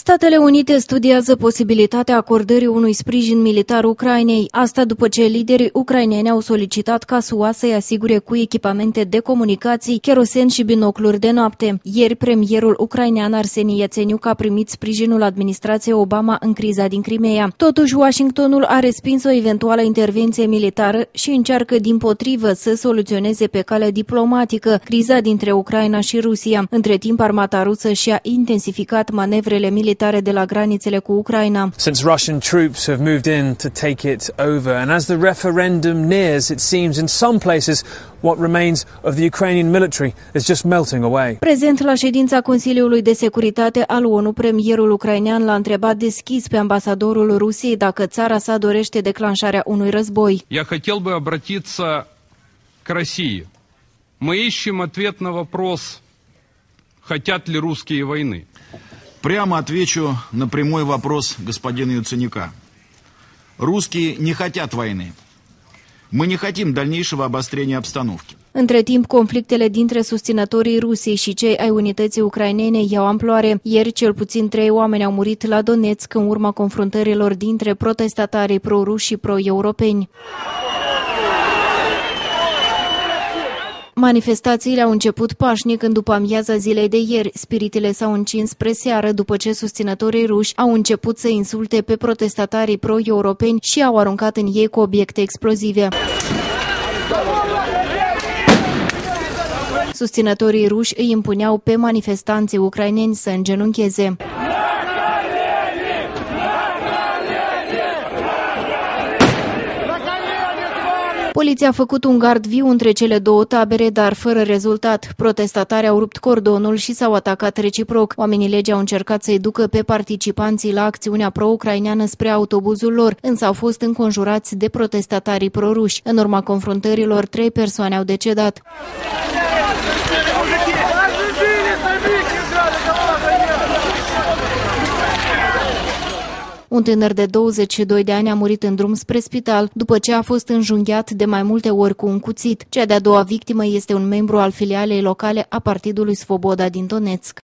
Statele Unite studiază posibilitatea acordării unui sprijin militar Ucrainei, asta după ce liderii ucraineni au solicitat ca SUA să-i asigure cu echipamente de comunicații, kerosen și binocluri de noapte. Ieri, premierul ucrainean Arseni Iațeniuc a primit sprijinul administrației Obama în criza din Crimeea. Totuși, Washingtonul a respins o eventuală intervenție militară și încearcă dimpotrivă să soluționeze pe cale diplomatică criza dintre Ucraina și Rusia. Între timp, armata rusă și-a intensificat manevrele militare de la granițele cu Ucraina. Since Russian troops have moved in to take it over, and as the referendum nears, it seems in some places what remains of the Ukrainian military is just melting away. Prezent la ședința Consiliului de Securitate al ONU, premierul ucrainean l-a întrebat deschis pe ambasadorul Rusiei dacă țara sa dorește declanșarea unui război. Я хотел бы обратиться к России. Мы ищем ответ на вопрос, хотят ли русские войны. Прямо отвечу на прямой вопрос господина Яценюка. Русские не хотят войны. Мы не хотим дальнейшего обострения обстановки. Între timp, conflictele dintre susținătorii Rusiei și cei ai unității ucrainene iau amploare. Ieri, cel puțin 3 oameni au murit la Donetsk în urma confruntărilor dintre protestatarii pro-ruși și pro-europeni. Manifestațiile au început pașnic în după amiaza zilei de ieri. Spiritele s-au încins spre seară după ce susținătorii ruși au început să insulte pe protestatarii pro-europeni și au aruncat în ei cu obiecte explozive. Susținătorii ruși îi impuneau pe manifestanții ucraineni să îngenuncheze. Poliția a făcut un gard viu între cele două tabere, dar fără rezultat. Protestatarii au rupt cordonul și s-au atacat reciproc. Oamenii legii au încercat să-i ducă pe participanții la acțiunea pro-ucraineană spre autobuzul lor, însă au fost înconjurați de protestatarii pro-ruși. În urma confruntărilor, 3 persoane au decedat. Un tânăr de 22 de ani a murit în drum spre spital după ce a fost înjunghiat de mai multe ori cu un cuțit. Cea de-a doua victimă este un membru al filialei locale a Partidului Svoboda din Donetsk.